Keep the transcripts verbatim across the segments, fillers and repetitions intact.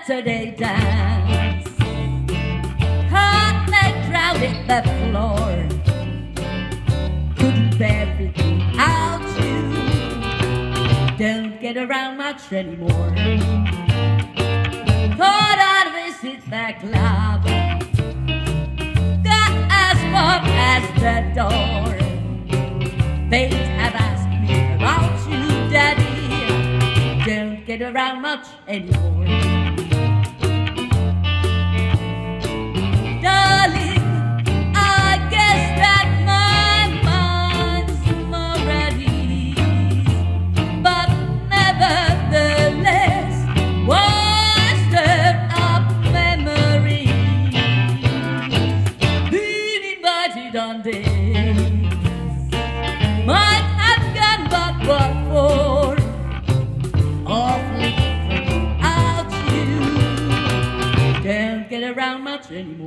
Saturday dance. Hot leg crowded the floor, couldn't bear it without you. Don't get around much anymore. Thought I'd visit the club, got as far as the door. Fate have asked me about you, Daddy. Don't get around much anymore. Darling, I guess that my mind's more at ease, but nevertheless, was there up memories? Been invited on days, might have gone, but what for? Awfully without you. Don't get around much anymore.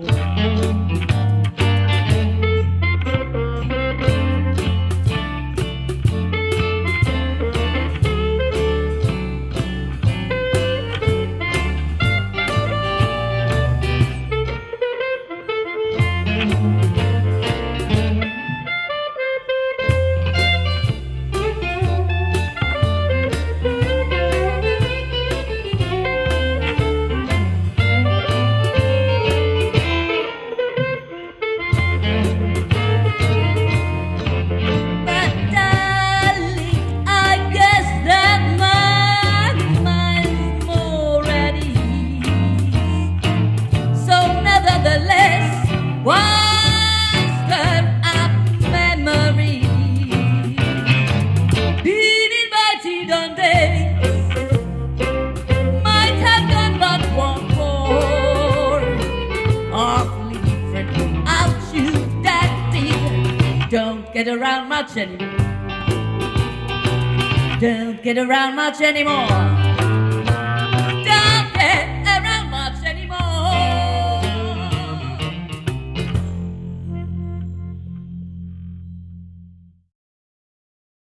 Don't get around much anymore. Don't get around much anymore.